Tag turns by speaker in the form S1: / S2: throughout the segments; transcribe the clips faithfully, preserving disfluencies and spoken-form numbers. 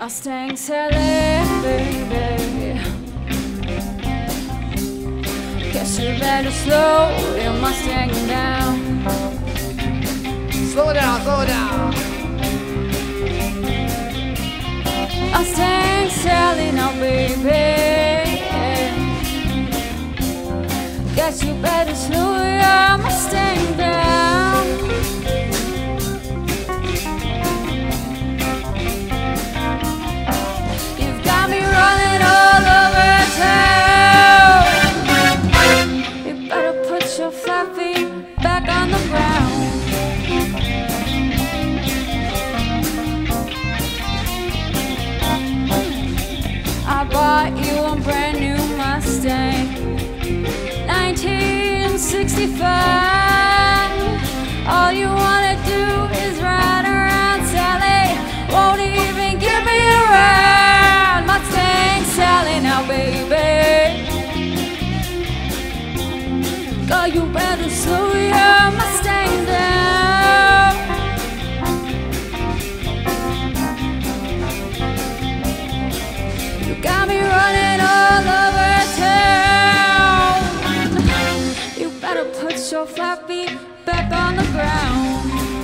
S1: Mustang Sally, baby. Guess you better slow your Mustang down.
S2: Slow it down, slow it down.
S1: Mustang Sally now, baby. Guess you better slow your Mustang down. You've got me running all over town. You better put your flat feet back on the ground. I bought you a brand new Mustang, nineteen sixty-five. All you wanna do is ride around, Sally. Won't even give me a ride. Mustang Sally now, baby. Girl, you better slow your Mustang down. You got me running all over town. You better put your flat feet back on the ground.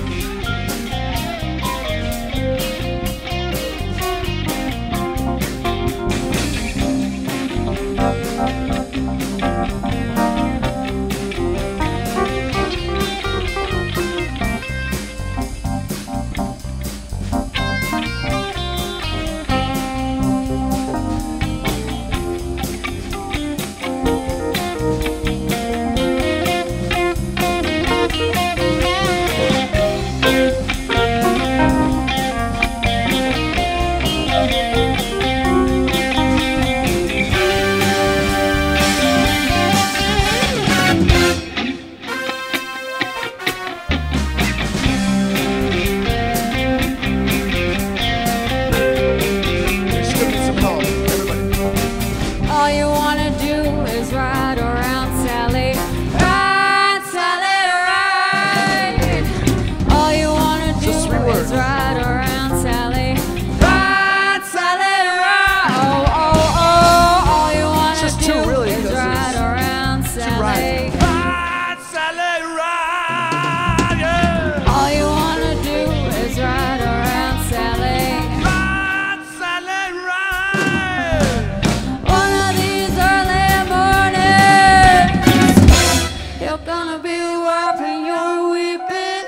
S1: All you wanna do is ride around, Sally. Ride, Sally, ride. All you wanna do is ride around, Sally. Ride, Sally, ride. Oh, oh, oh. All you wanna do
S2: really,
S1: is ride around, Sally.
S2: Ride, Sally, ride, yeah.
S1: All you wanna do is ride around, Sally.
S2: Ride, Sally, ride.
S1: One of these early mornings, you're gonna be wiping your weeping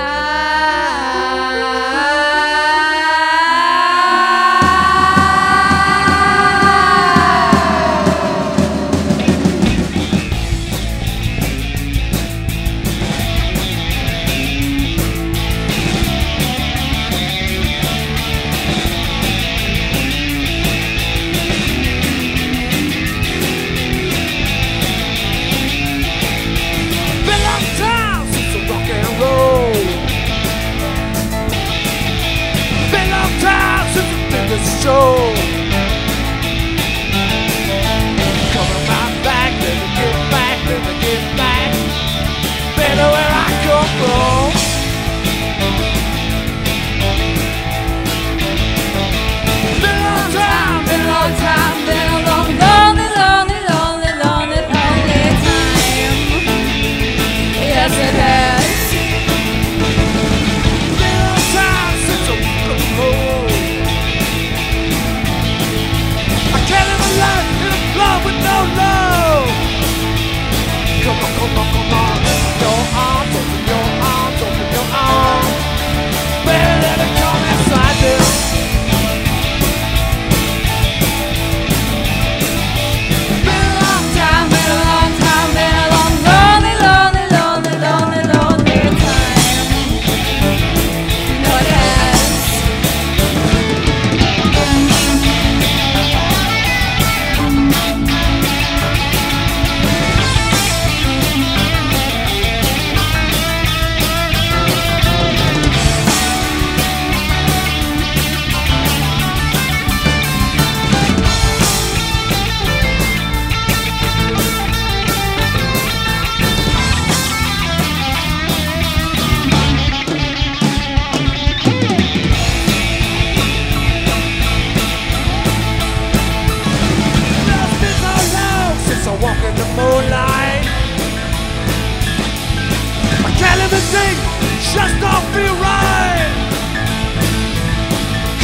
S2: Been a long time since the rock and roll. Been a long time since the biggest show. Coming right back, let me get back, let me get back. Better where I come from. Been a long time,
S1: been a long time, been a long, lonely, lonely, lonely, lonely, lonely time. Yes, it has.
S2: been a long time since I was cold.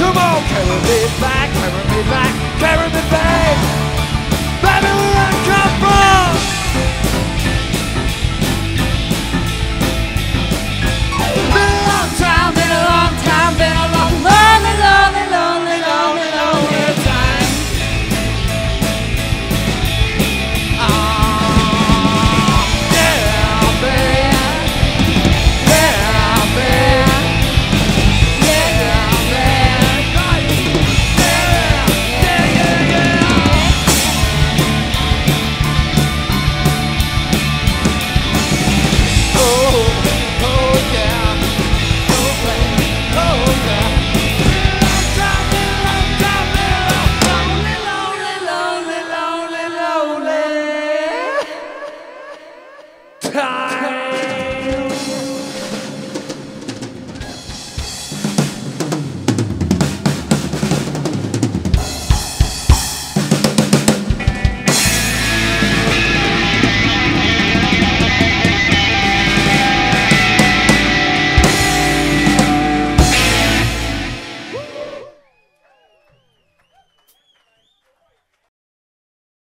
S2: Come on, carry me back, carry me back, carry me back.